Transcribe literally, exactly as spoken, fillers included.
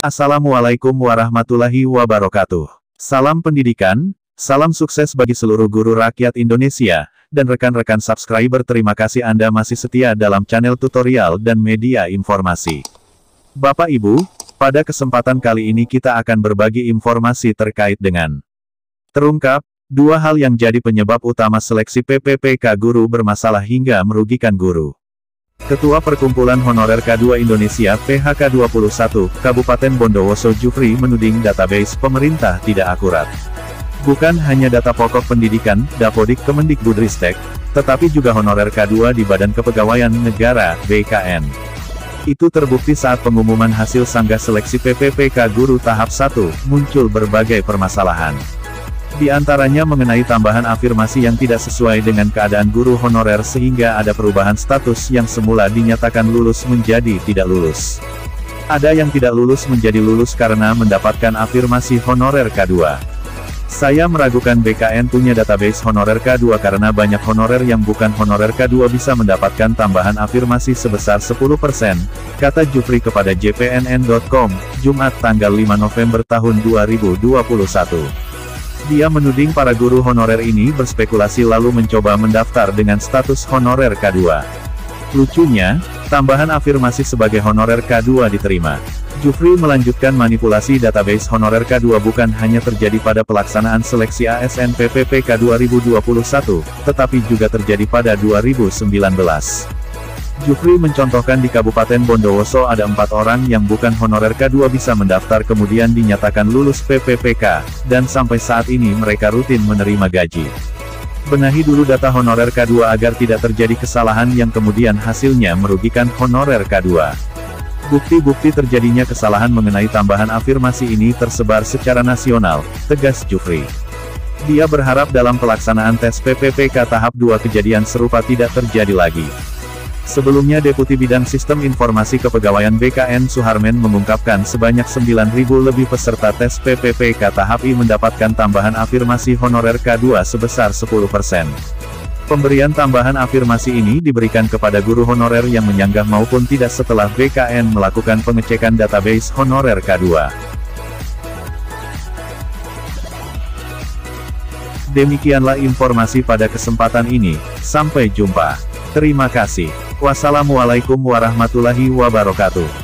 Assalamualaikum warahmatullahi wabarakatuh. Salam pendidikan, salam sukses bagi seluruh guru rakyat Indonesia, dan rekan-rekan subscriber. Terima kasih Anda masih setia dalam channel tutorial dan media informasi. Bapak Ibu, pada kesempatan kali ini kita akan berbagi informasi terkait dengan terungkap, dua hal yang jadi penyebab utama seleksi P P P K guru bermasalah hingga merugikan guru. Ketua Perkumpulan Honorer K dua Indonesia P H K dua puluh satu, Kabupaten Bondowoso Jufri menuding database pemerintah tidak akurat. Bukan hanya data pokok pendidikan, Dapodik Kemendikbudristek, tetapi juga honorer K dua di Badan Kepegawaian Negara, B K N. Itu terbukti saat pengumuman hasil sanggah seleksi P P P K guru tahap satu, muncul berbagai permasalahan. Di antaranya mengenai tambahan afirmasi yang tidak sesuai dengan keadaan guru honorer sehingga ada perubahan status yang semula dinyatakan lulus menjadi tidak lulus. Ada yang tidak lulus menjadi lulus karena mendapatkan afirmasi honorer K dua. Saya meragukan B K N punya database honorer K dua karena banyak honorer yang bukan honorer K dua bisa mendapatkan tambahan afirmasi sebesar sepuluh persen, kata Jufri kepada J P N N titik com, Jumat tanggal lima November tahun dua ribu dua puluh satu. Dia menuding para guru honorer ini berspekulasi lalu mencoba mendaftar dengan status honorer K dua. Lucunya, tambahan afirmasi sebagai honorer K dua diterima. Jufri melanjutkan manipulasi database honorer K dua bukan hanya terjadi pada pelaksanaan seleksi A S N P P P K dua ribu dua puluh satu, tetapi juga terjadi pada dua ribu sembilan belas. Jufri mencontohkan di Kabupaten Bondowoso ada empat orang yang bukan honorer K dua bisa mendaftar kemudian dinyatakan lulus P P P K, dan sampai saat ini mereka rutin menerima gaji. Benahi dulu data honorer K dua agar tidak terjadi kesalahan yang kemudian hasilnya merugikan honorer K dua. Bukti-bukti terjadinya kesalahan mengenai tambahan afirmasi ini tersebar secara nasional, tegas Jufri. Dia berharap dalam pelaksanaan tes P P P K tahap dua kejadian serupa tidak terjadi lagi. Sebelumnya Deputi Bidang Sistem Informasi Kepegawaian B K N Suharmen mengungkapkan sebanyak sembilan ribu lebih peserta tes P P P K tahap I mendapatkan tambahan afirmasi honorer K dua sebesar sepuluh persen. Pemberian tambahan afirmasi ini diberikan kepada guru honorer yang menyanggah maupun tidak setelah B K N melakukan pengecekan database honorer K dua. Demikianlah informasi pada kesempatan ini, sampai jumpa. Terima kasih. Wassalamualaikum warahmatullahi wabarakatuh.